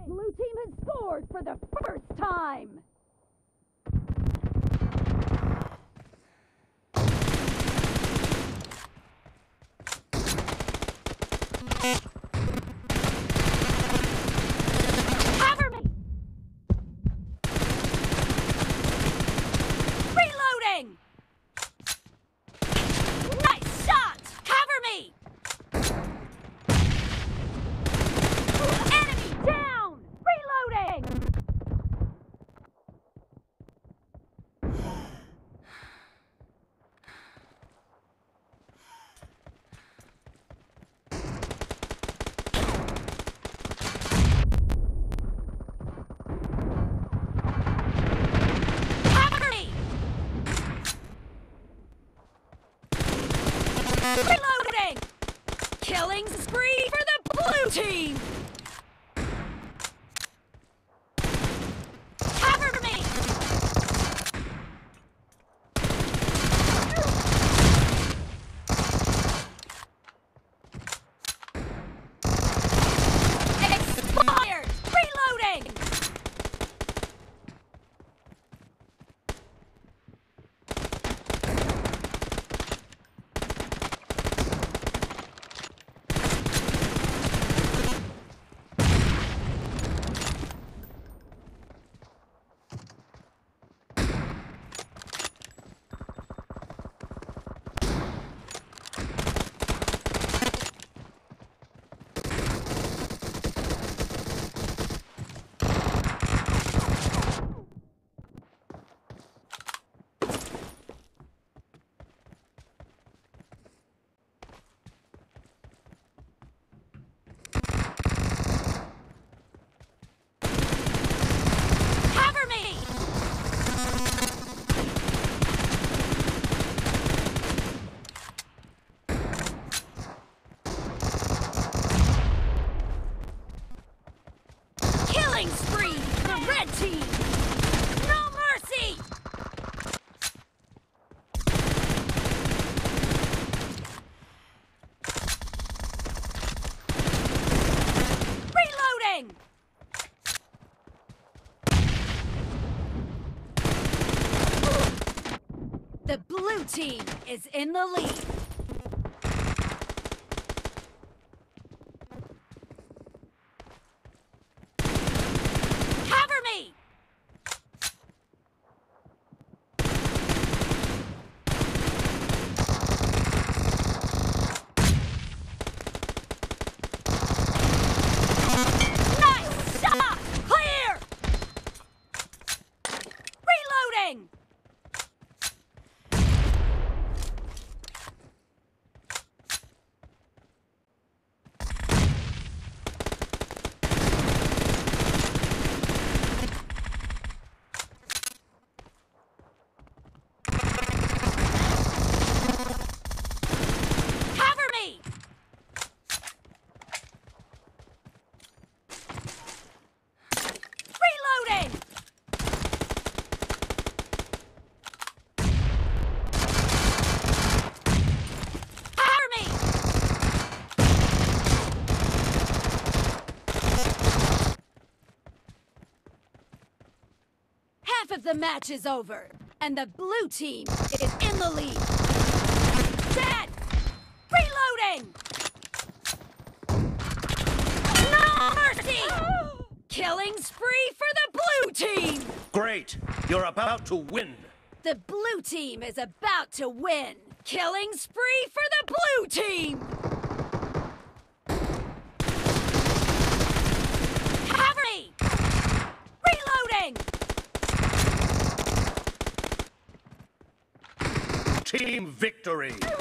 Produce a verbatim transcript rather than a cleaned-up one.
blue team has scored for the first time! Cover me! Reloading! Nice shot! Cover me! Enemy down! Reloading! Reloading! Killing spree for the blue team! Cover me! Expired! Reloading! Spree, the red team! No mercy! Reloading! The blue team is in the lead. Half of the match is over, and the blue team is in the lead. Dead! Reloading! No mercy! Killing spree for the blue team! Great! You're about to win! The blue team is about to win! Killing spree for the blue team! Cover me! Reloading! Team victory!